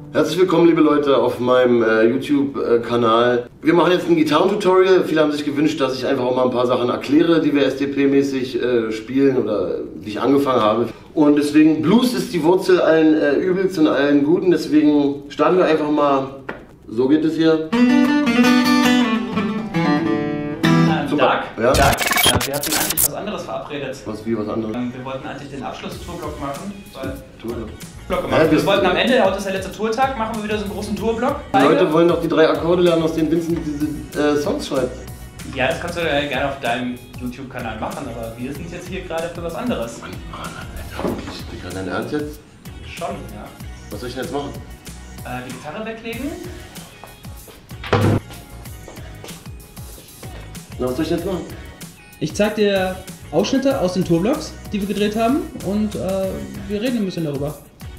Herzlich willkommen, liebe Leute, auf meinem YouTube-Kanal. Wir machen jetzt ein Gitarrentutorial. Viele haben sich gewünscht, dass ich einfach auch mal ein paar Sachen erkläre, die wir SDP-mäßig spielen oder die ich angefangen habe. Und deswegen, Blues ist die Wurzel allen Übels und allen Guten. Deswegen starten wir einfach mal. So geht es hier. Dag. Ja? Dag. Wir hatten eigentlich was anderes verabredet. Was anderes? Wir wollten eigentlich den Abschluss-Tourblock machen. Ja, wir wollten am Ende, heute ist der letzte Tourtag, machen wir wieder so einen großen Tourblock. Die Leute wollen doch die 3 Akkorde lernen, aus denen Vincent diese Songs schreibt. Ja, das kannst du gerne auf deinem YouTube-Kanal machen, aber wir sind jetzt hier gerade für was anderes. Mann, wirklich? Wie kann dein Ernst jetzt? Schon, ja. Was soll ich denn jetzt machen? Die Gitarre weglegen. Na, was soll ich jetzt machen? Ich zeig dir Ausschnitte aus den Tourblocks, die wir gedreht haben, und wir reden ein bisschen darüber.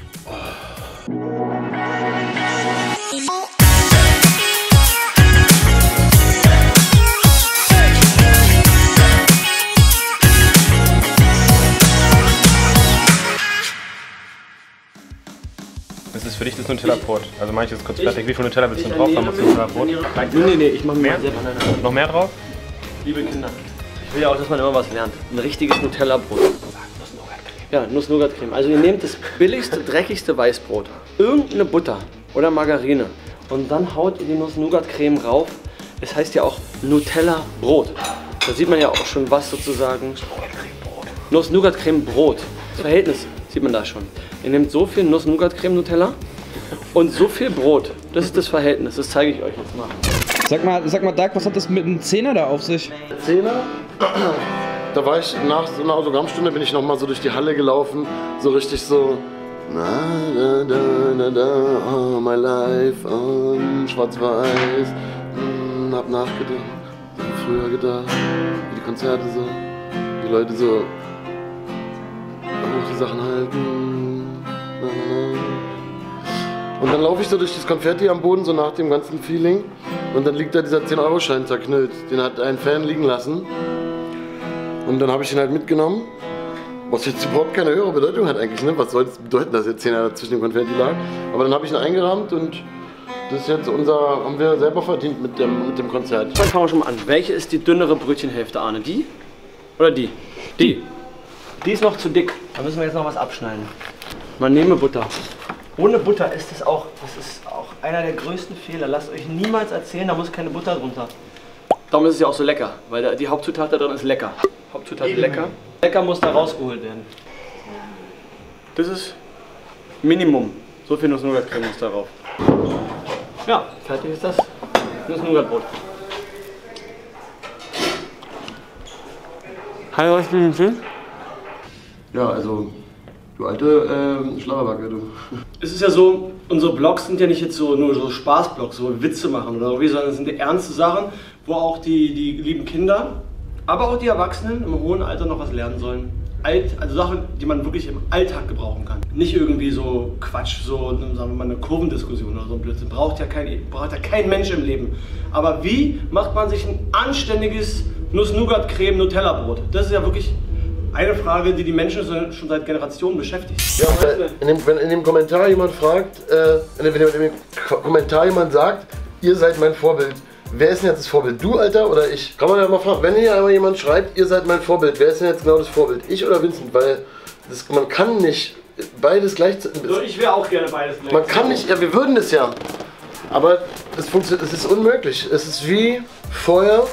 Das ist für dich das Nutella-Brot. Also manches ist kurz fertig. Wie viel Nutella willst du drauf haben? Nutella-Brot? Nee, ich mach Mehr? selber. Nein. Noch mehr drauf? Liebe Kinder, ich will ja auch, dass man immer was lernt. Ein richtiges Nutella-Brot. Ja, Nuss-Nougat-Creme. Also ihr nehmt das billigste, dreckigste Weißbrot, irgendeine Butter oder Margarine und dann haut ihr die Nuss-Nougat-Creme rauf. Es heißt ja auch Nutella-Brot. Da sieht man ja auch schon, was sozusagen Nuss-Nougat-Creme-Brot. Das Verhältnis sieht man da schon. Ihr nehmt so viel Nuss-Nougat-Creme-Nutella und so viel Brot. Das ist das Verhältnis. Das zeige ich euch jetzt mal. Sag mal, Dag, was hat das mit einem Zehner da auf sich? Zehner? Da war ich nach so einer Autogrammstunde, bin ich nochmal so durch die Halle gelaufen, so richtig so na, da, da, da, da, oh, my life, schwarz-weiß, hab nachgedacht, so wie früher gedacht, wie die Konzerte so, die Leute so auch die Sachen halten, na, na, na. Und dann laufe ich so durch das Konfetti am Boden, so nach dem ganzen Feeling, und dann liegt da dieser 10-Euro-Schein zerknüllt, den hat ein Fan liegen lassen. Und dann habe ich ihn halt mitgenommen, was jetzt überhaupt keine höhere Bedeutung hat eigentlich, ne? Was soll es bedeuten, dass jetzt 10er zwischen dem Konfetti lag? Aber dann habe ich ihn eingerahmt und das ist jetzt haben wir selber verdient mit dem Konzert. Dann fangen wir schon mal an. Welche ist die dünnere Brötchenhälfte, Arne? Die? Oder die? Die. Die ist noch zu dick. Da müssen wir jetzt noch was abschneiden. Man nehme Butter. Ohne Butter ist es auch, das ist auch einer der größten Fehler. Lasst euch niemals erzählen, da muss keine Butter drunter. Darum ist es ja auch so lecker, weil die Hauptzutat da drin ist lecker. Hauptzutat lecker. Lecker muss da rausgeholt werden. Das ist Minimum. So viel Nuss-Nougat-Creme muss darauf. Ja, fertig ist das Nuss-Nougat-Brot. Hallo, was bin ich? Ja, also, du alte Schlauerbacke, du. Es ist ja so, unsere Blogs sind ja nicht jetzt so nur so Spaßblogs, wo wir Witze machen oder so, sondern es sind ernste Sachen, wo auch die lieben Kinder, aber auch die Erwachsenen im hohen Alter noch was lernen sollen. Also Sachen, die man wirklich im Alltag gebrauchen kann. Nicht irgendwie so Quatsch, so sagen wir mal eine Kurvendiskussion oder so ein Blödsinn. Braucht ja kein Mensch im Leben. Aber wie macht man sich ein anständiges Nuss-Nougat-Creme-Nutella-Brot? Das ist ja wirklich eine Frage, die die Menschen schon seit Generationen beschäftigt. Ja, wenn in dem Kommentar jemand fragt, wenn in dem Kommentar jemand sagt, ihr seid mein Vorbild, wer ist denn jetzt das Vorbild? Du, Alter, oder ich? Kann man ja mal fragen, wenn hier einmal jemand schreibt, ihr seid mein Vorbild, wer ist denn jetzt genau das Vorbild? Ich oder Vincent? Weil man kann nicht beides gleichzeitig. Ich wäre auch gerne beides gleichzeitig. Man kann nicht, ja, wir würden es ja. Aber es funktioniert, es ist unmöglich. Es ist wie Feuer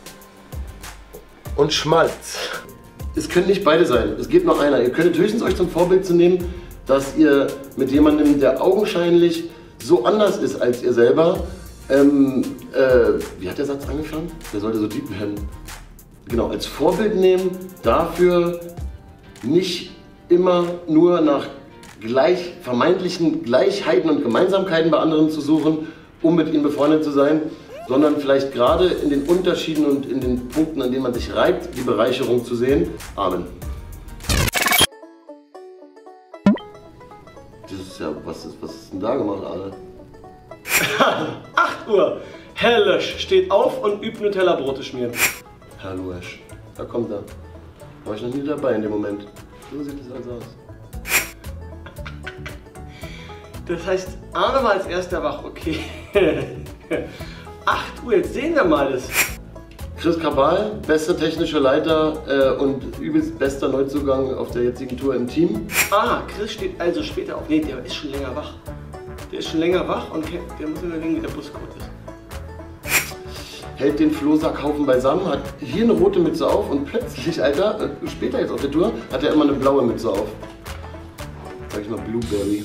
und Schmalz. Es können nicht beide sein, es geht nur einer. Ihr könntet höchstens euch zum Vorbild zu nehmen, dass ihr mit jemandem, der augenscheinlich so anders ist als ihr selber, wie hat der Satz angefangen? Der sollte so deep werden. Genau, als Vorbild nehmen, dafür nicht immer nur nach vermeintlichen Gleichheiten und Gemeinsamkeiten bei anderen zu suchen, um mit ihnen befreundet zu sein, sondern vielleicht gerade in den Unterschieden und in den Punkten, an denen man sich reibt, die Bereicherung zu sehen. Amen. Das ist ja, was ist denn da gemacht, Arne? 8 Uhr. Herr Lösch steht auf und übt Nutella-Brote schmieren. Herr Lösch. Da kommt er. War ich noch nie dabei in dem Moment. So sieht es also aus. Das heißt, Arne war als erster wach, okay. 8 Uhr, jetzt sehen wir mal das. Chris Cabal, bester technischer Leiter und übelst bester Neuzugang auf der jetzigen Tour im Team. Ah, Chris steht also später auf. Nee, der ist schon länger wach. Der ist schon länger wach und der muss überlegen, wie der Buscode ist. Hält den Flohsackhaufen beisammen, hat hier eine rote Mütze auf und plötzlich, Alter, später jetzt auf der Tour, hat er immer eine blaue Mütze auf. Sag ich mal Blueberry.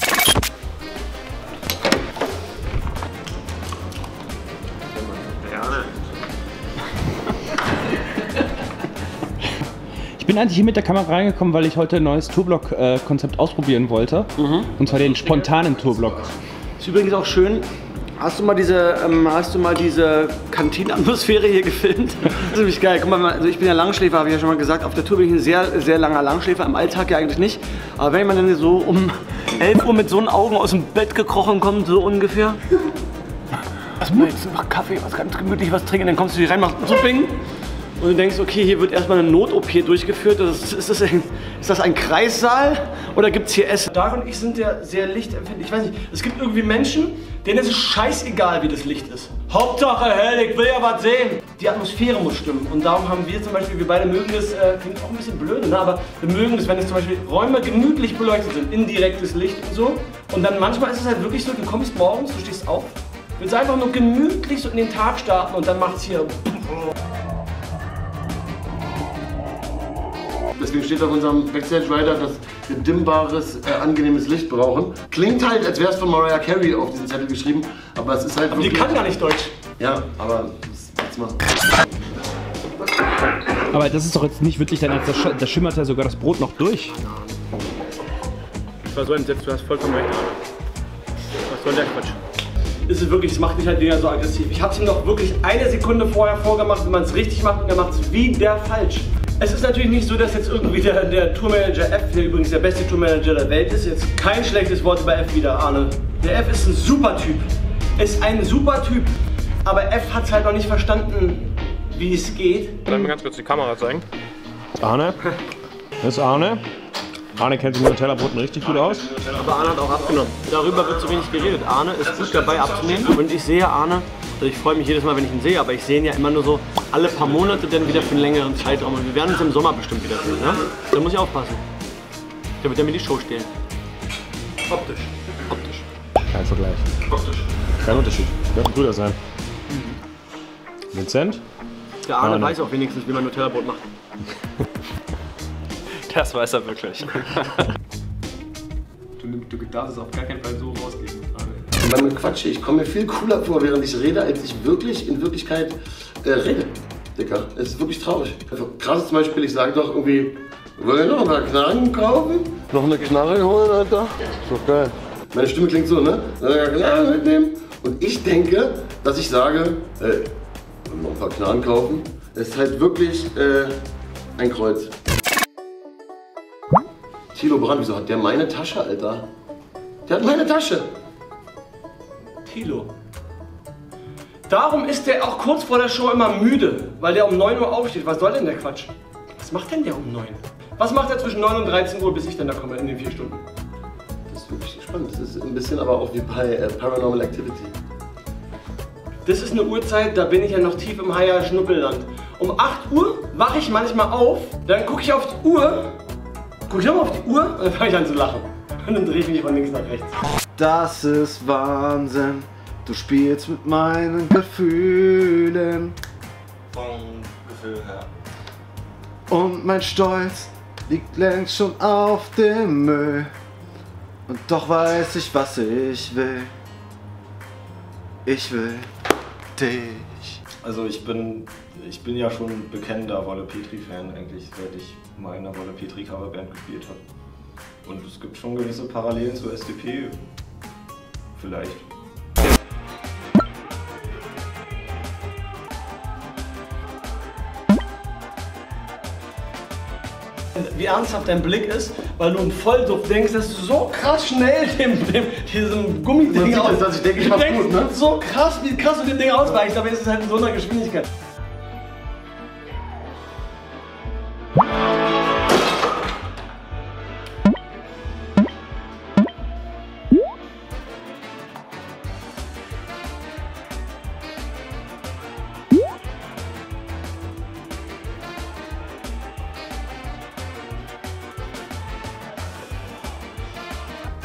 Ich bin eigentlich hier mit der Kamera reingekommen, weil ich heute ein neues Tourblock-Konzept ausprobieren wollte. Und zwar den spontanen Tourblock. Ist übrigens auch schön. Hast du mal diese Kantinenatmosphäre hier gefilmt? Das ist nämlich geil. Guck mal, also ich bin ja Langschläfer, habe ich ja schon mal gesagt. Auf der Tour bin ich ein sehr, sehr langer Langschläfer. Im Alltag ja eigentlich nicht. Aber wenn man dann so um 11 Uhr mit so einen Augen aus dem Bett gekrochen kommt, so ungefähr. Erstmal jetzt noch Kaffee, was ganz gemütlich was trinken. Dann kommst du hier rein, machst so Bing. Und du denkst, okay, hier wird erstmal eine Not-OP durchgeführt. Ist das ein Kreissaal oder gibt es hier Essen? Dark und ich sind ja sehr lichtempfindlich. Ich weiß nicht, es gibt irgendwie Menschen, denen ist es scheißegal, wie das Licht ist. Hauptsache hell, ich will ja was sehen. Die Atmosphäre muss stimmen. Und darum haben wir zum Beispiel, wir beide mögen das, klingt auch ein bisschen blöd, ne? Aber wir mögen das, wenn es zum Beispiel Räume gemütlich beleuchtet sind, indirektes Licht und so. Und dann manchmal ist es halt wirklich so, du kommst morgens, du stehst auf, willst einfach nur gemütlich so in den Tag starten und dann macht es hier... Deswegen steht auf unserem Backstage-Rider, dass wir dimmbares, angenehmes Licht brauchen. Klingt halt, als wäre es von Mariah Carey auf diesen Zettel geschrieben, aber es ist halt wirklich... Die kann gar nicht Deutsch. Ja, aber das macht's mal. Aber das ist doch jetzt nicht wirklich dein, da schimmert ja sogar das Brot noch durch. Ich war so entsetzt, du hast vollkommen recht. Was soll der Quatsch? Ist es wirklich, das macht mich halt wieder so aggressiv. Ich hab's ihm noch wirklich eine Sekunde vorher vorgemacht, wenn man es richtig macht und er macht es wieder falsch. Es ist natürlich nicht so, dass jetzt irgendwie der Tourmanager F, der übrigens der beste Tourmanager der Welt ist, jetzt kein schlechtes Wort über F wieder, Arne. Der F ist ein super Typ. Ist ein super Typ. Aber F hat es halt noch nicht verstanden, wie es geht. Soll ich mir ganz kurz die Kamera zeigen? Arne. Das ist Arne. Arne kennt sich mit Nutella-Broten richtig gut aus. Aber Arne hat auch abgenommen. Darüber wird zu wenig geredet. Arne ist gut dabei abzunehmen. Und ich sehe Arne, also ich freue mich jedes Mal, wenn ich ihn sehe, aber ich sehe ihn ja immer nur so alle paar Monate dann wieder für einen längeren Zeitraum. Und wir werden uns im Sommer bestimmt wieder sehen. Ne? Da muss ich aufpassen. Der wird ja mir die Show stehlen. Optisch. Optisch. Kein Vergleich. Optisch. Kein Unterschied. Wird ein Bruder sein. Vincent? Der Arne weiß auch wenigstens, wie man Nutella-Brot macht. Das weiß er wirklich. Du darfst es auf gar keinen Fall so rausgeben. Und dann quatsche ich, komme mir viel cooler vor, während ich rede, als ich wirklich in Wirklichkeit rede. Dicker, es ist wirklich traurig. Krass ist zum Beispiel, ich sage doch irgendwie, wollen wir noch ein paar Knarren kaufen? Noch eine Knarre holen, Alter? Ist doch geil. Meine Stimme klingt so, ne? Knarren mitnehmen. Und ich denke, dass ich sage, ey, wollen wir noch ein paar Knarren kaufen? Es ist halt wirklich ein Kreuz. Thilo Brand, wieso hat der meine Tasche, Alter? Der hat meine Tasche. Thilo. Darum ist der auch kurz vor der Show immer müde, weil der um 9 Uhr aufsteht. Was soll denn der Quatsch? Was macht denn der um 9? Was macht er zwischen 9 und 13 Uhr, bis ich dann da komme in den 4 Stunden? Das ist wirklich spannend. Das ist ein bisschen aber auch wie bei Paranormal Activity. Das ist eine Uhrzeit, da bin ich ja noch tief im Haier-Schnuppelland. Um 8 Uhr wache ich manchmal auf, dann gucke ich auf die Uhr, gucke ich nochmal auf die Uhr und dann fange ich an zu lachen. Und dann drehe ich mich von links nach rechts. Das ist Wahnsinn, du spielst mit meinen Gefühlen. Vom Gefühl her. Und mein Stolz liegt längst schon auf dem Müll. Und doch weiß ich, was ich will. Ich will dich. Also ich bin ja schon bekennender Wolle Petri-Fan eigentlich, seit ich mal in einer Wolle Petri-Coverband gespielt habe. Und es gibt schon gewisse Parallelen zur SDP. Vielleicht. Wie ernsthaft dein Blick ist, weil du im Vollduft denkst, dass du so krass schnell diesem Gummiding Man sieht, dass ich denke, ich mach's gut, ne? So krass, wie krass du dem Ding ausweichst, aber es ist halt in so einer Geschwindigkeit.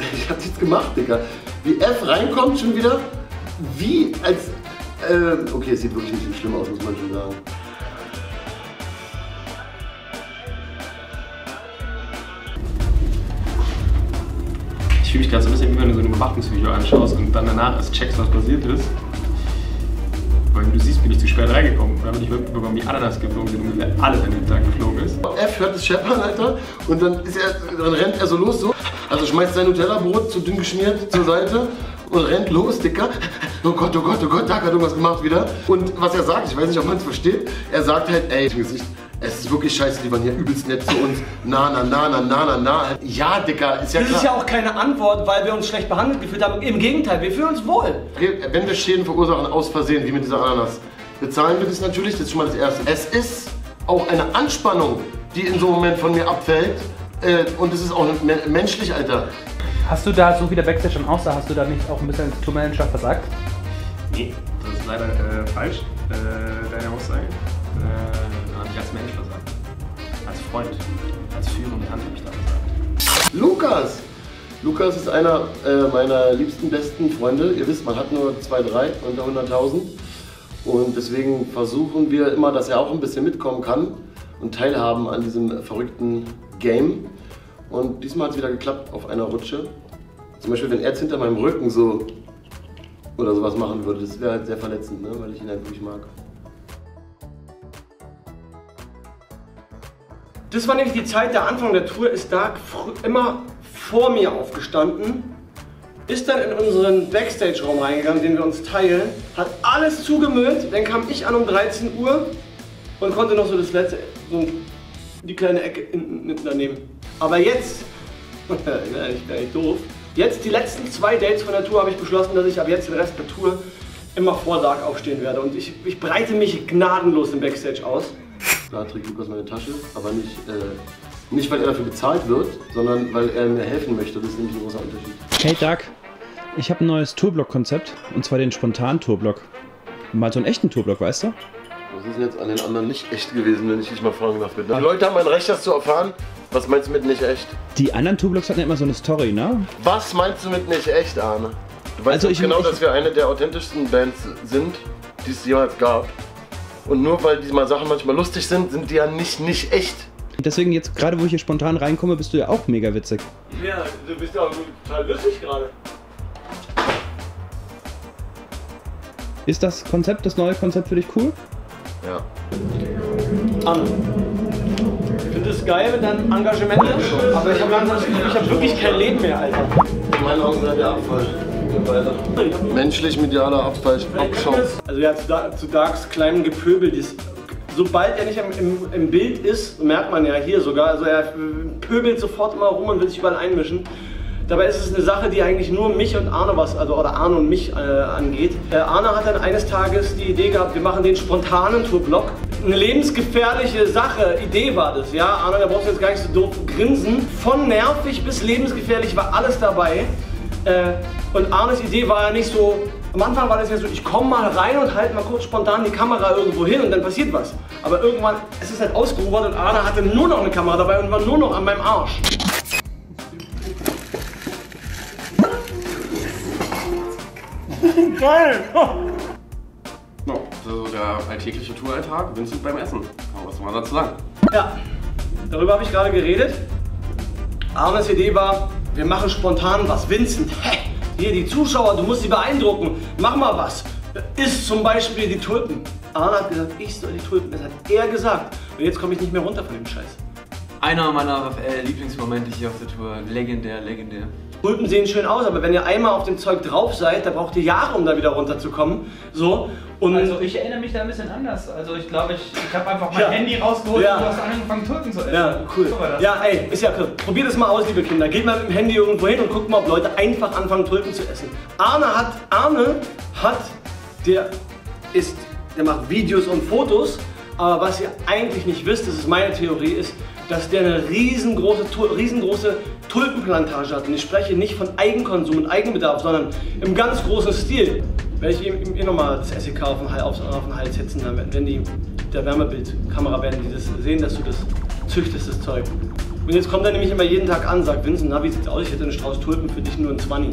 Ich hab nichts gemacht, Digga. Wie F reinkommt schon wieder, wie als... okay, es sieht wirklich nicht so schlimm aus, muss man schon sagen. Ich fühle mich gerade so ein bisschen, wie wenn du so ein Überwachungsvideo anschaust und dann danach erst checkst, was passiert ist. Weil du siehst, bin ich zu spät reingekommen. Und dann bin ich mitbekommen, wie Ananas geflogen sind und ungefähr alles an dem Tag geflogen ist. F hört das scheppern, Alter, und dann rennt er so los, so. Also schmeißt sein Nutella-Brot zu dünn geschmiert zur Seite und rennt los, Dicker. Oh Gott, oh Gott, oh Gott, da hat irgendwas gemacht wieder. Und was er sagt, ich weiß nicht, ob man es versteht, er sagt halt, ey, im Gesicht, es ist wirklich scheiße, die waren hier übelst nett zu uns. Na. Ja, Dicker, ist ja klar. Das ist ja auch keine Antwort, weil wir uns schlecht behandelt gefühlt haben. Im Gegenteil, wir fühlen uns wohl. Wenn wir Schäden verursachen aus Versehen, wie mit dieser Ananas, bezahlen wir das natürlich, das ist schon mal das Erste. Es ist auch eine Anspannung, die in so einem Moment von mir abfällt. Und es ist auch menschlich, Alter. Hast du da, so wie der Backstage schon aussah, hast du da nicht auch ein bisschen als Tourmanager versagt? Nee, das ist leider falsch, deine Aussage. Da habe ich als Mensch versagt. Als Freund, als führende Hand habe ich da versagt. Lukas! Lukas ist einer meiner liebsten, besten Freunde. Ihr wisst, man hat nur 2, 3 unter 100.000. Und deswegen versuchen wir immer, dass er auch ein bisschen mitkommen kann und teilhaben an diesem verrückten Game. Und diesmal hat es wieder geklappt auf einer Rutsche. Zum Beispiel, wenn er jetzt hinter meinem Rücken so oder sowas machen würde, das wäre halt sehr verletzend, ne? Weil ich ihn halt wirklich mag. Das war nämlich die Zeit, der Anfang der Tour, ist da immer vor mir aufgestanden, ist dann in unseren Backstage-Raum reingegangen, den wir uns teilen, hat alles zugemüllt, dann kam ich an um 13 Uhr und konnte noch so das letzte, so die kleine Ecke daneben. Aber jetzt, ich bin echt doof, jetzt die letzten 2 Dates von der Tour habe ich beschlossen, dass ich ab jetzt den Rest der Tour immer vor Dark aufstehen werde. Und ich breite mich gnadenlos im Backstage aus. Da trägt Lukas meine Tasche, aber nicht weil er dafür bezahlt wird, sondern weil er mir helfen möchte. Das ist nämlich ein großer Unterschied. Hey Dark, ich habe ein neues Tourblock-Konzept, und zwar den Spontan-Tourblock. Mal so einen echten Tourblock, weißt du? Was ist denn jetzt an den anderen nicht echt gewesen, wenn ich dich mal fragen darf, bitte? Die Leute haben ein Recht, das zu erfahren. Was meinst du mit nicht echt? Die anderen Tourblocks hatten ja immer so eine Story, ne? Was meinst du mit nicht echt, Arne? Du weißt also genau, dass wir eine der authentischsten Bands sind, die es jemals gab. Und nur weil die mal Sachen manchmal lustig sind, sind die ja nicht echt. Deswegen jetzt, gerade wo ich hier spontan reinkomme, bist du ja auch mega witzig. Ja, du bist ja auch total lustig gerade. Ist das Konzept, das neue Konzept für dich cool? Ja. Anne, ich finde es geil mit deinem Engagement, aber ich habe langsam das Gefühl, ich habe wirklich kein Leben mehr, Alter. In meinen Augen seid ihr Abfall. Menschlich medialer Abfall. Also ja, zu Darks kleinen Gepöbel, sobald er nicht im Bild ist, merkt man ja hier sogar, also er pöbelt sofort immer rum und will sich überall einmischen. Dabei ist es eine Sache, die eigentlich nur mich und Arne oder Arne und mich angeht. Arne hat dann eines Tages die Idee gehabt, wir machen den spontanen Tourblock. Eine lebensgefährliche Idee war das, ja. Arne, da brauchst du jetzt gar nicht so doof grinsen. Von nervig bis lebensgefährlich war alles dabei. Und Arnes Idee war ja nicht so, am Anfang war das ja so, ich komme mal rein und halte mal kurz spontan die Kamera irgendwo hin und dann passiert was. Aber irgendwann ist es halt ausgeruht und Arne hatte nur noch eine Kamera dabei und war nur noch an meinem Arsch. Geil! No, so der alltägliche Touralltag, Vincent beim Essen. Was soll man dazu sagen? Ja, darüber habe ich gerade geredet. Arnes Idee war, wir machen spontan was. Vincent, hier die Zuschauer, du musst sie beeindrucken. Mach mal was. Isst zum Beispiel die Tulpen. Arne hat gesagt, ich soll die Tulpen. Das hat er gesagt. Und jetzt komme ich nicht mehr runter von dem Scheiß. Einer meiner Lieblingsmomente hier auf der Tour. Legendär, legendär. Tulpen sehen schön aus, aber wenn ihr einmal auf dem Zeug drauf seid, da braucht ihr Jahre, um da wieder runterzukommen. So. Und also ich erinnere mich da ein bisschen anders. Also ich glaube, ich habe einfach mein Handy rausgeholt und du hast angefangen Tulpen zu essen. Ja, cool. Ja, ey, ist ja cool. Probiert es mal aus, liebe Kinder. Geht mal mit dem Handy irgendwo hin und guckt mal, ob Leute einfach anfangen, Tulpen zu essen. Arne der macht Videos und Fotos, aber was ihr eigentlich nicht wisst, das ist meine Theorie, ist, dass der eine riesengroße Tulpenplantage hat. Und ich spreche nicht von Eigenkonsum und Eigenbedarf, sondern im ganz großen Stil. Werde ich ihm nochmal das SEK auf den Hals setzen, wenn die der Wärmebildkamera werden die das sehen, dass du das züchtest, das Zeug. Und jetzt kommt er nämlich immer jeden Tag an, sagt Vincent, na wie sieht's aus, ich hätte einen Strauß Tulpen für dich nur ein 20.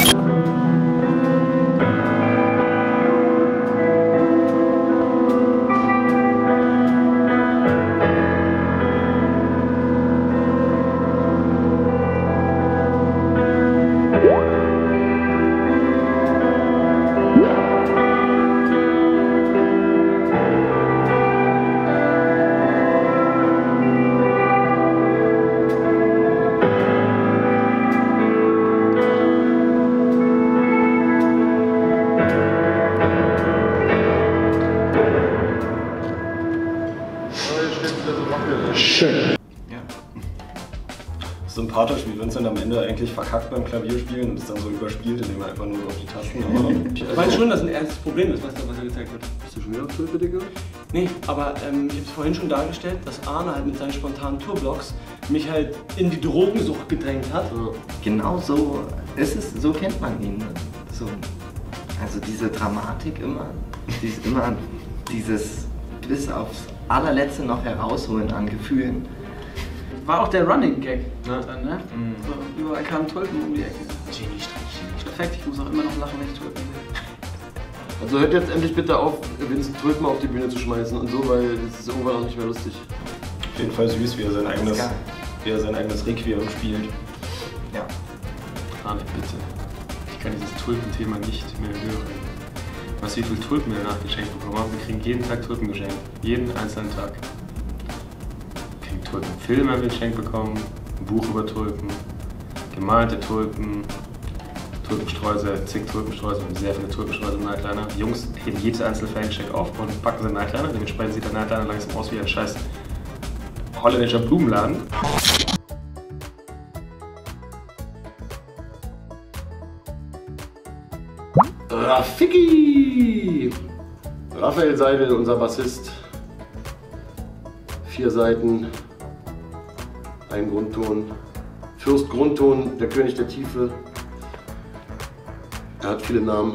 Schön. Ja. Sympathisch, wie Vincent am Ende eigentlich verkackt beim Klavierspielen und ist dann so überspielt, indem er einfach nur auf die Tasten haut. Ich weiß schon, dass ein ernstes Problem ist, was da gezeigt wird. Bist du schon wieder auf Tulpe, Digga? Nee, aber ich habe es vorhin schon dargestellt, dass Arne halt mit seinen spontanen Tourblocks mich halt in die Drogensucht gedrängt hat. Genau so ist es, so kennt man ihn. So, also diese Dramatik immer dieses bis aufs allerletzte noch herausholen an Gefühlen. War auch der Running Gag. Dann, ne? So, überall kamen Tulpen um die Ecke. Genie-Strich. Perfekt, ich muss auch immer noch lachen, wenn ich Tulpen sehe. Also hört jetzt endlich bitte auf, Vincent Tulpen auf die Bühne zu schmeißen und so, weil das ist irgendwann auch nicht mehr lustig. Auf jeden Fall süß, wie er sein eigenes Requiem spielt. Ja. Arne, bitte. Ich kann dieses Tulpenthema nicht mehr hören. Was wie viele Tulpen wir danach geschenkt bekommen haben. Wir kriegen jeden Tag Tulpen geschenkt. Jeden einzelnen Tag. Wir kriegen Tulpenfilme geschenkt bekommen, ein Buch über Tulpen, gemalte Tulpen, Tulpensträuße, zig Tulpensträuße, wir haben sehr viele Tulpensträuße im Nightliner. Die Jungs heben jedes einzelne Fangeschenk auf und packen sie in den Nightliner. Dementsprechend sieht der Nightliner langsam aus wie ein scheiß holländischer Blumenladen. Rafiki! Raphael Seidel, unser Bassist. 4 Saiten, ein Grundton. Fürst Grundton, der König der Tiefe. Er hat viele Namen.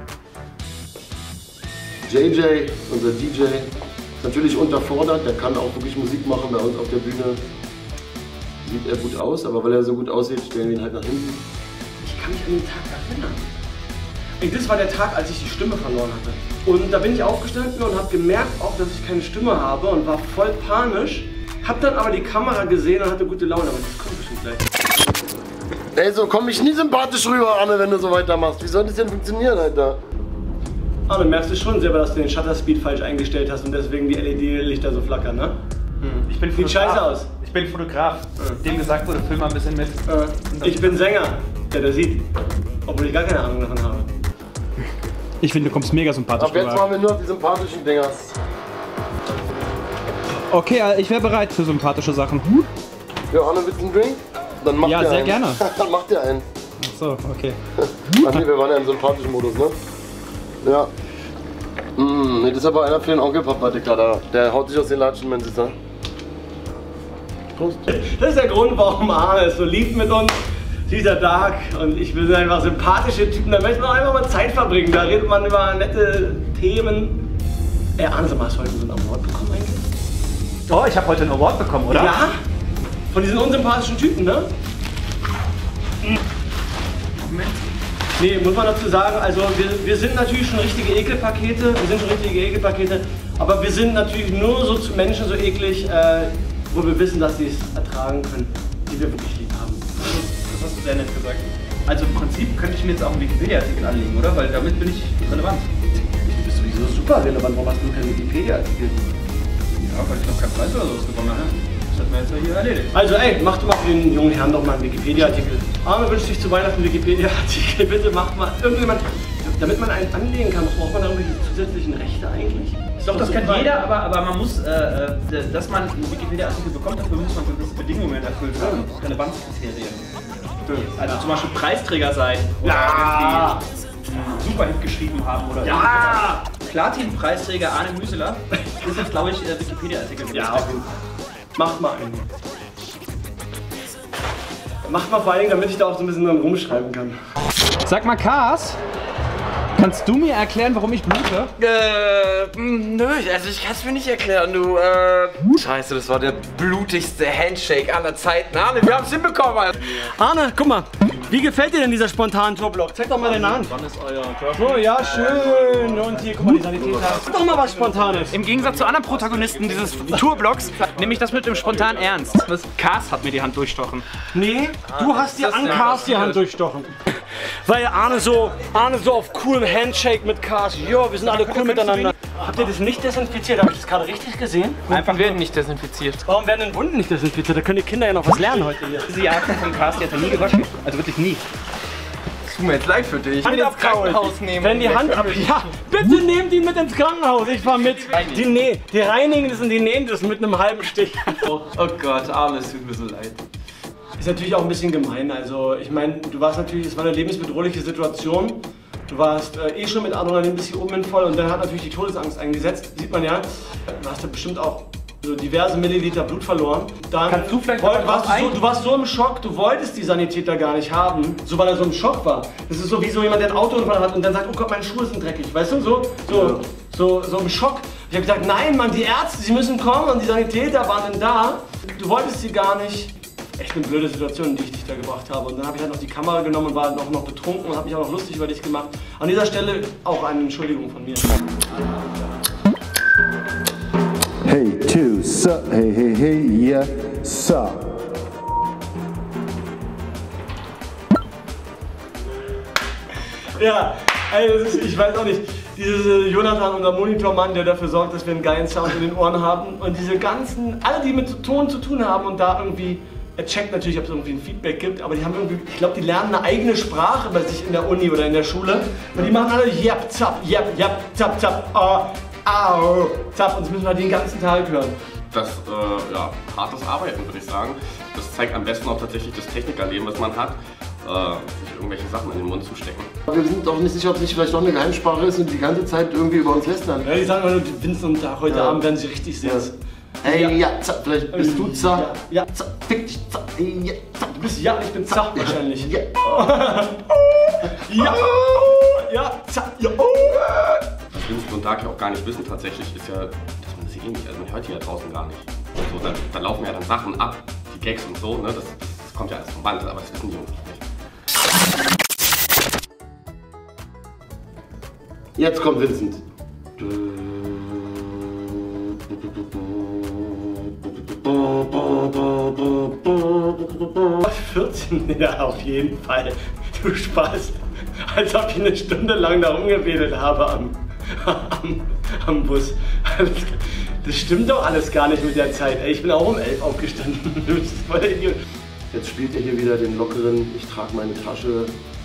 JJ, unser DJ, ist natürlich unterfordert. Der kann auch wirklich Musik machen bei uns auf der Bühne. Sieht er gut aus, aber weil er so gut aussieht, stellen wir ihn halt nach hinten. Ich kann mich an den Tag erinnern. Das war der Tag, als ich die Stimme verloren hatte. Und da bin ich aufgestanden und habe gemerkt auch, dass ich keine Stimme habe und war voll panisch. Hab dann aber die Kamera gesehen und hatte gute Laune, aber das kommt bestimmt gleich. Ey, so komme ich nie sympathisch rüber, Arne, wenn du so weitermachst. Wie soll das denn funktionieren, Alter? Arne, merkst du schon selber, dass du den Shutter Speed falsch eingestellt hast und deswegen die LED-Lichter so flackern, ne? Ich bin Sieht scheiße aus. Ich bin Fotograf. Dem gesagt wurde, film mal ein bisschen mit. Ich bin Sänger, der das sieht. Obwohl ich gar keine Ahnung davon habe. Ich finde, du kommst mega sympathisch Ab jetzt rüber. machen wir nur die sympathischen Dinger. Okay, ich wäre bereit für sympathische Sachen. Ja, Arne, willst du einen Drink? Dann macht Ja, ihr sehr einen. gerne. Dann macht ihr einen. Ach so, okay. Ach nee, wir waren ja im sympathischen Modus, ne? Ja. Nee, das ist aber einer für den Onkel Papa, der haut sich aus den Latschen, wenn sie sagen. Prost. Das ist der Grund, warum Arne es so liebt mit uns. Dieser Tag und ich bin einfach sympathische Typen, da möchte man einfach mal Zeit verbringen, da redet man über nette Themen. Arne, sag mal, hast du heute so einen Award bekommen eigentlich? Oh, ich habe heute einen Award bekommen, oder? Ja, von diesen unsympathischen Typen, ne? Moment. Nee, muss man dazu sagen, also wir sind natürlich schon richtige Ekelpakete, aber wir sind natürlich nur so zu Menschen so eklig, wo wir wissen, dass sie es ertragen können, die wir wirklich lieb haben. Das hast du sehr nett gesagt. Also im Prinzip könnte ich mir jetzt auch einen Wikipedia-Artikel anlegen, oder? Weil damit bin ich relevant. Du bist sowieso super relevant, warum hast du keinen Wikipedia-Artikel? Ja, weil ich noch keinen Preis oder sowas gewonnen habe. Das hat mir jetzt ja hier erledigt. Also ey, mach du mal für den jungen Herrn doch mal einen Wikipedia-Artikel. Arne wünscht sich zu Weihnachten einen Wikipedia-Artikel. Bitte macht mal irgendjemand, damit man einen anlegen kann, braucht man da irgendwelche zusätzlichen Rechte eigentlich? Doch, das kann jeder, aber man muss, dass man einen Wikipedia-Artikel bekommt, dafür muss man gewisse Bedingungen erfüllt haben. Relevanzkriterien. Also zum Beispiel Preisträger sein oder irgendwie Superhit geschrieben haben oder Ja! Platin-Preisträger Arne Müseler ist jetzt, glaube ich, Wikipedia-Artikel. Ja, auf jeden Fall. Macht mal einen. Macht mal vor allen Dingen, damit ich da auch so ein bisschen dran rumschreiben kann. Sag mal, Kars, Kannst du mir erklären, warum ich blute? Nö, also ich kann es mir nicht erklären, du. Scheiße, das war der blutigste Handshake aller Zeiten. Arne, wir haben es hinbekommen, Alter. Arne, guck mal, wie gefällt dir denn dieser spontane Tourblock? Zeig doch mal deine Hand. Wann ist euer Körper? So, ja, schön. Und hier, guck mal, die Sanitäter. Sag doch mal was Spontanes. Im Gegensatz zu anderen Protagonisten dieses Tourblocks nehme ich das mit dem spontan ernst. Cars hat mir die Hand durchstochen. Nee, du hast dir an Cars die Hand durchstochen. Weil Arne so auf coolem Handshake mit Cars. Jo, wir sind alle cool miteinander. Habt ihr das nicht desinfiziert? Habe ich das gerade richtig gesehen? Einfach werden nicht desinfiziert. Warum werden denn Wunden nicht desinfiziert? Da können die Kinder ja noch was lernen heute hier. Diese Jagd von Cars, die hat er nie gewaschen. Also wirklich nie. Tut mir jetzt leid für dich. Hand ins Krankenhaus nehmen. Wenn die Hand ab. Ja, bitte nehmt ihn mit ins Krankenhaus. Ich fahr mit. Die reinigen das und die nähen das mit einem halben Stich. Oh Gott, Arne, es tut mir so leid. Ist natürlich auch ein bisschen gemein. Also, ich meine, du warst natürlich, es war eine lebensbedrohliche Situation. Du warst schon mit Adrenalin bis hier oben hin voll und dann hat natürlich die Todesangst eingesetzt. Sieht man ja. Du hast ja bestimmt auch so diverse Milliliter Blut verloren. Dann kannst du vielleicht du warst so im Schock, du wolltest die Sanitäter gar nicht haben, so weil er so im Schock war. Das ist so wie so jemand, der einen Autounfall hat und dann sagt, oh Gott, meine Schuhe sind dreckig. Weißt du, so im Schock. Ich habe gesagt, nein, Mann, die Ärzte, sie müssen kommen und die Sanitäter waren denn da. Du wolltest sie gar nicht. Echt eine blöde Situation, in die ich dich da gebracht habe. Und dann habe ich halt noch die Kamera genommen und war halt noch betrunken und habe mich auch noch lustig über dich gemacht. An dieser Stelle auch eine Entschuldigung von mir. Hey, two, sir, hey, yeah, sir. Ja, also ich weiß auch nicht, dieser Jonathan, unser Monitormann, der dafür sorgt, dass wir einen geilen Sound in den Ohren haben und diese ganzen, alle die mit Ton zu tun haben und da irgendwie, er checkt natürlich, ob es irgendwie ein Feedback gibt, aber die haben irgendwie, ich glaube, die lernen eine eigene Sprache bei sich in der Uni oder in der Schule und die machen alle jap, zap, zap, zap, au, zap und das müssen wir den ganzen Tag hören. Das, hartes Arbeiten, würde ich sagen. Das zeigt am besten auch tatsächlich das Technikerleben, was man hat. Sich irgendwelche Sachen in den Mund zu stecken. Wir sind auch nicht sicher, ob es nicht vielleicht doch eine Geheimsprache ist und die ganze Zeit irgendwie über uns lästern. Ja, die sagen immer nur, Vincent und Tag, heute Abend werden sie richtig sehen. Ey, ja, zack, vielleicht bist du zack. Ja, zack, fick dich, zack, ja, zack. Du bist ja, ich bin zack wahrscheinlich. Ja. Ja, zack, ja. Was Vincent und Dark ja auch gar nicht wissen tatsächlich, ist ja, dass man das hier nicht, also man hört hier ja draußen gar nicht. So, da laufen ja dann Sachen ab, die Gags und so, ne, das kommt ja alles vom Band, aber das wissen die Jungs nicht. Jetzt kommt Vincent. 14, ja, auf jeden Fall. Du Spaß. Als ob ich eine Stunde lang da rumgeredet habe am Bus. Das stimmt doch alles gar nicht mit der Zeit. Ey, ich bin auch um 11 aufgestanden. Du bist voll der Idiot. Jetzt spielt er hier wieder den lockeren, ich trage meine Tasche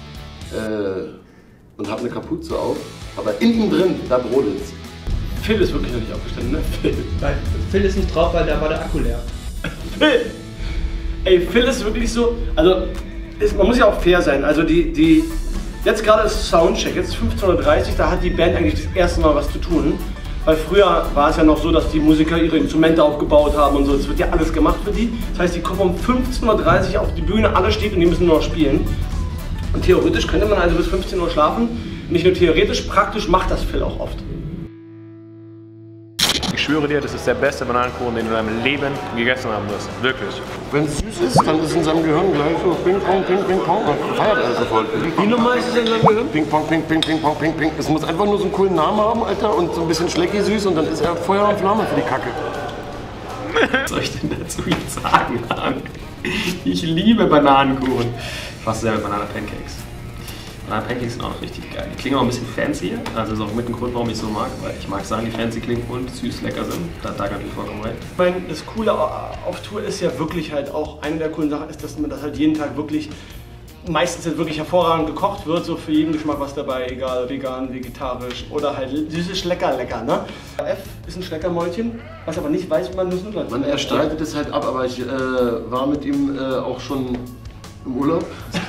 und habe eine Kapuze auf. Aber in ihm drin, da brodelt's. Phil ist wirklich noch nicht aufgestanden, ne? Phil. Weil Phil ist nicht drauf, weil da war der Akku leer. Phil! Ey, Phil ist wirklich so, also man muss ja auch fair sein. Also jetzt gerade ist Soundcheck, jetzt ist 15:30 Uhr, da hat die Band eigentlich das erste Mal was zu tun. Weil früher war es ja noch so, dass die Musiker ihre Instrumente aufgebaut haben und so. Das wird ja alles gemacht für die. Das heißt, die kommen um 15:30 Uhr auf die Bühne, alles steht und die müssen nur noch spielen. Und theoretisch könnte man also bis 15 Uhr schlafen. Nicht nur theoretisch, praktisch macht das Phil auch oft. Ich schwöre dir, das ist der beste Bananenkuchen, den du in deinem Leben gegessen haben wirst. Wirklich. Wenn es süß ist, dann ist in seinem Gehirn gleich so Ping Pong, Ping, Ping Pong. Und feiert er sofort. Wie normal ist es in seinem Gehirn? Ping Pong, Ping, Ping, Ping Pong, Ping, Ping. Es muss einfach nur so einen coolen Namen haben, Alter, und so ein bisschen Schlecki süß und dann ist er Feuer und Flamme für die Kacke. Was soll ich denn dazu jetzt sagen? Ich liebe Bananenkuchen. Was sehr mit Bananenpancakes. Bananenpancakes sind auch noch richtig geil. Die klingen auch ein bisschen fancy, also das ist auch mit dem Grund, warum ich so mag, weil ich mag Sachen, die fancy klingen und süß lecker sind. Da hat natürlich vollkommen recht. Ich meine, das Coole auf Tour ist ja wirklich halt auch, eine der coolen Sachen ist, dass man das halt jeden Tag wirklich, meistens halt wirklich hervorragend gekocht wird, so für jeden Geschmack was dabei, egal vegan, vegetarisch oder halt süßes Schlecker, ne? F ist ein Schleckermäulchen, was aber nicht weiß, wie man Nudeln hat. Man erstreitet es halt ab, aber ich war mit ihm auch schon im Urlaub.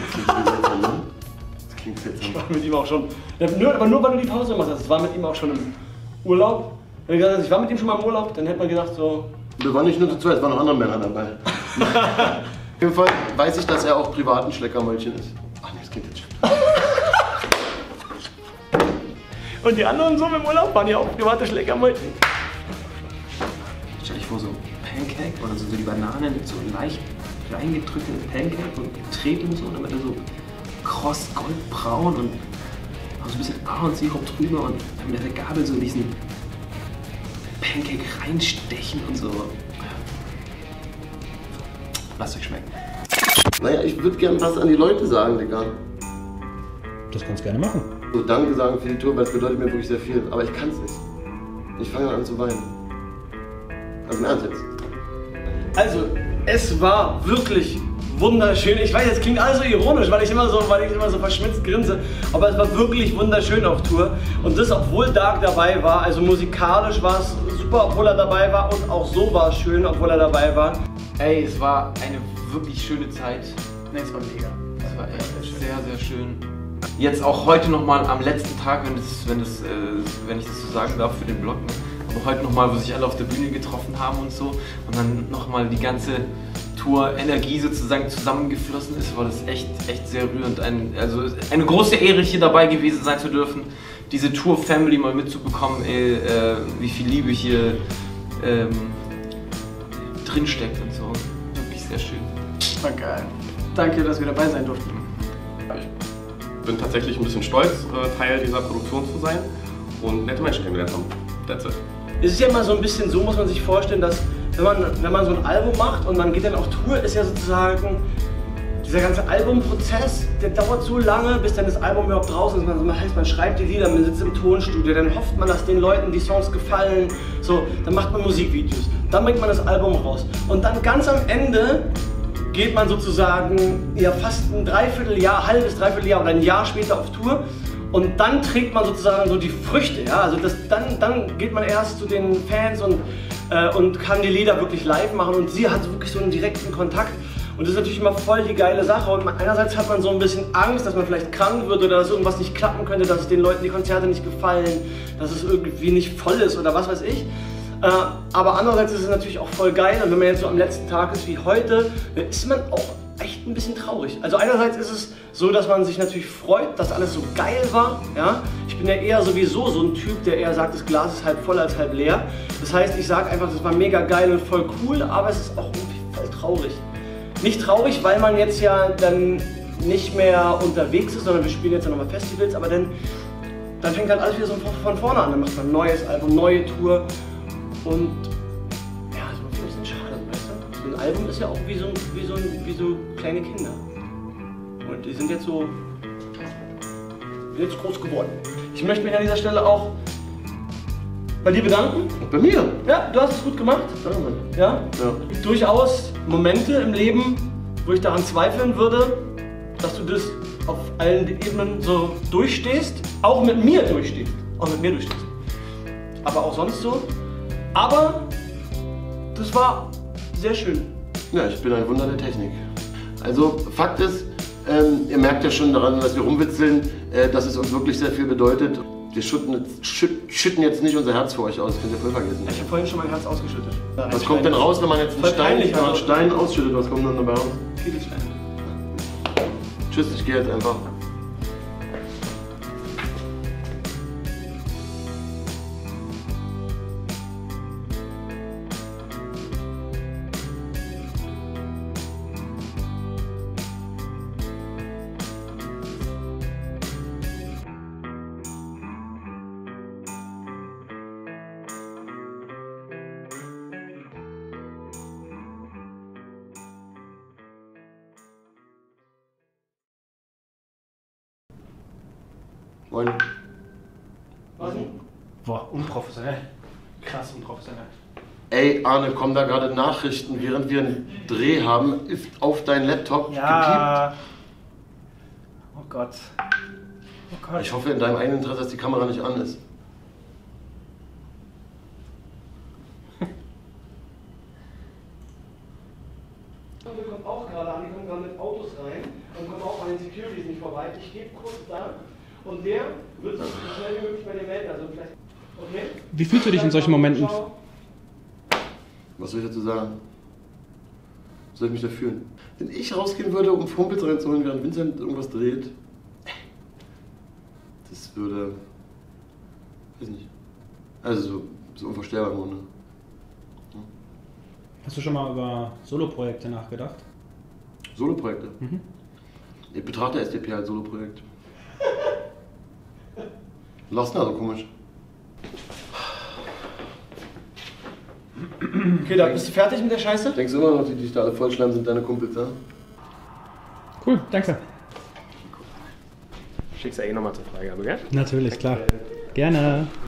Ich war mit ihm auch schon, aber nur weil du die Pause gemacht hast, ich war mit ihm auch schon im Urlaub. Wenn ich gesagt, ich war mit ihm schon mal im Urlaub, dann hätte man gedacht so... Wir waren nicht nur zu zweit, es waren noch andere Männer dabei. Auf jeden Fall weiß ich, dass er auch privat ein Schleckermäulchen ist. Ach nee, das Kind jetzt schon. Und die anderen so im Urlaub waren ja auch private Schlägermeuten. Stell dich vor, so Pancake oder so die Banane mit so leicht reingedrückten Pancake und treten und so, damit er so kross goldbraun und auch so ein bisschen Ahornsirup drüber und dann mit der Gabel so diesen Pancake reinstechen und so. Lasst euch schmecken. Naja, ich würde gerne was an die Leute sagen, Digga. Das kannst du gerne machen. So Danke sagen für die Tour, weil es bedeutet mir wirklich sehr viel. Aber ich kann es nicht. Ich fange an zu weinen. Also im Ernst jetzt. Also, es war wirklich wunderschön. Ich weiß, es klingt alles so ironisch, weil ich immer so verschmitzt grinse. Aber es war wirklich wunderschön auf Tour. Und das, obwohl Dark dabei war. Also musikalisch war es super, obwohl er dabei war. Und auch so war es schön, obwohl er dabei war. Ey, es war eine wirklich schöne Zeit. Ne, es war mega. Es war echt sehr, sehr schön. Jetzt auch heute nochmal am letzten Tag, wenn ich das so sagen darf für den Blog, ne? Aber heute nochmal, wo sich alle auf der Bühne getroffen haben und so und dann nochmal die ganze Tour-Energie sozusagen zusammengeflossen ist, war das echt sehr rührend. Also eine große Ehre, hier dabei gewesen sein zu dürfen, diese Tour-Family mal mitzubekommen, wie viel Liebe hier drinsteckt und so. Wirklich sehr schön. War geil. Danke, dass wir dabei sein durften. Ich bin tatsächlich ein bisschen stolz, Teil dieser Produktion zu sein und nette Menschen kennengelernt haben. That's it. Es ist ja immer so ein bisschen so, muss man sich vorstellen, dass wenn man so ein Album macht und man geht dann auf Tour, ist ja sozusagen dieser ganze Albumprozess, der dauert so lange, bis dann das Album überhaupt draußen ist. Das heißt, man schreibt die Lieder, man sitzt im Tonstudio, dann hofft man, dass den Leuten die Songs gefallen. So, dann macht man Musikvideos, dann bringt man das Album raus. Und dann ganz am Ende geht man sozusagen ja fast ein halbes Dreivierteljahr oder ein Jahr später auf Tour. Und dann trägt man sozusagen so die Früchte, ja, also dann geht man erst zu den Fans und kann die Lieder wirklich live machen und sie hat wirklich so einen direkten Kontakt und das ist natürlich immer voll die geile Sache und einerseits hat man so ein bisschen Angst, dass man vielleicht krank wird oder dass irgendwas nicht klappen könnte, dass es den Leuten die Konzerte nicht gefallen, dass es irgendwie nicht voll ist oder was weiß ich. Aber andererseits ist es natürlich auch voll geil und wenn man jetzt so am letzten Tag ist wie heute, dann ist man auch echt ein bisschen traurig. Also einerseits ist es so, dass man sich natürlich freut, dass alles so geil war. Ja? Ich bin ja eher sowieso so ein Typ, der eher sagt, das Glas ist halb voll als halb leer. Das heißt, ich sage einfach, das war mega geil und voll cool, aber es ist auch irgendwie voll traurig. Nicht traurig, weil man jetzt ja dann nicht mehr unterwegs ist, sondern wir spielen jetzt ja nochmal Festivals, aber dann fängt halt alles wieder so von vorne an. Dann macht man ein neues Album, neue Tour und ja, das ist ein bisschen schade, weißt du? So ein Album ist ja auch wie so kleine Kinder. Und die sind jetzt groß geworden. Ich möchte mich an dieser Stelle auch bei dir bedanken. Bei mir? Ja, du hast es gut gemacht. Ja? Ja. Durchaus Momente im Leben, wo ich daran zweifeln würde, dass du das auf allen Ebenen so durchstehst. Auch mit mir durchstehst. Aber auch sonst so. Aber das war sehr schön. Ja, ich bin ein Wunder der Technik. Also Fakt ist, ihr merkt ja schon daran, dass wir rumwitzeln, dass es uns wirklich sehr viel bedeutet. Wir schütten jetzt nicht unser Herz für euch aus, das könnt ihr voll vergessen. Ich habe vorhin schon mein Herz ausgeschüttet. Was kommt denn raus, wenn man jetzt einen Stein ausschüttet? Was kommt dann dabei raus? Kieselstein. Tschüss, ich gehe jetzt einfach. Moin. Was denn? Boah, unprofessionell. Krass unprofessionell. Ey, Arne, kommen da gerade Nachrichten, während wir einen Dreh haben, ist auf dein Laptop ja. Gepiept. Oh Gott. Oh Gott. Ich hoffe in deinem eigenen Interesse, dass die Kamera nicht an ist. Wir kommen auch gerade an, die kommen gerade mit Autos rein und kommen auch an den Securities nicht vorbei. Ich gebe kurz da und der wird sich so schnell wie möglich bei dir melden. Also vielleicht. Okay? Wie fühlst du dich in solchen Momenten? Was soll ich dazu sagen? Was soll ich mich da fühlen? Wenn ich rausgehen würde, um Kumpels reinzuholen, während Vincent irgendwas dreht, das würde Weiß nicht. Also so unvorstellbar im Grunde. Hast du schon mal über Soloprojekte nachgedacht? Soloprojekte? Ich betrachte SDP als Soloprojekt. Lassen also komisch. Okay, da bist du fertig mit der Scheiße? Denkst du immer noch, die dich da alle vollschleimen, sind deine Kumpels, ja? Cool, danke. Schickst du nochmal zur Freigabe, gell? Natürlich, klar. Gerne.